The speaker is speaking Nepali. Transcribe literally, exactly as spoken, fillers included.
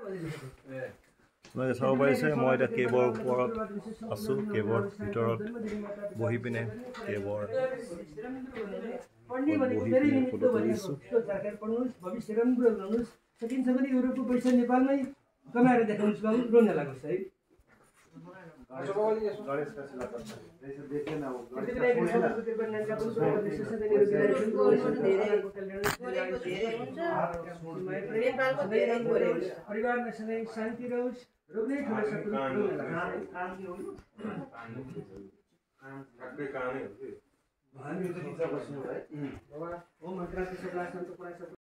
আপোনালোকে চাব পাৰিছে মই এতিয়া কেবৰ ওপৰত আছোঁ, কেবৰ ভিতৰত বহি পিনে কেবৰ बढी भनेको धेरै निमित्त भयो त्यो सरकार पढ्नुहोस् भविष्य राम्रो बनाउनुहोस् सकिन्छ भने युरोपको पैसा नेपालमै कमाएर देखाउनुहोस् बाबु रोन लाग्छ है परिवारमा सधैँ शान्ति रहोस् रोग नै ठुलो शत्रु हामी त बस्नु है बाबा ओ मन्त्रालय सल्लाह सन्तोष